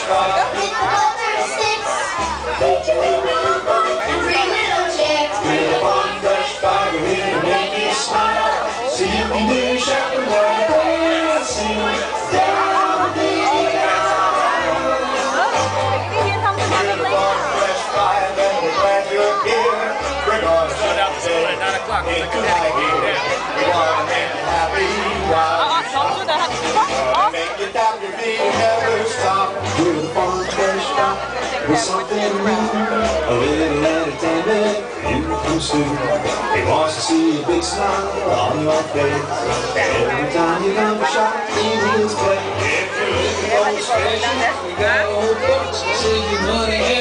See you can do shopping while dancing down the aisle. We're the Farm Fresh Five and we're glad you're here. Bring on a shut out today at 9 o'clock. We want to make you happy while you make you tap your feet, never stop. We're the Farm Fresh Five with something new, a little entertainment you can soon. He wants to see a big smile on your face, and every time you come to shop, he needs play. If you're looking for the station, we got old books, save your money.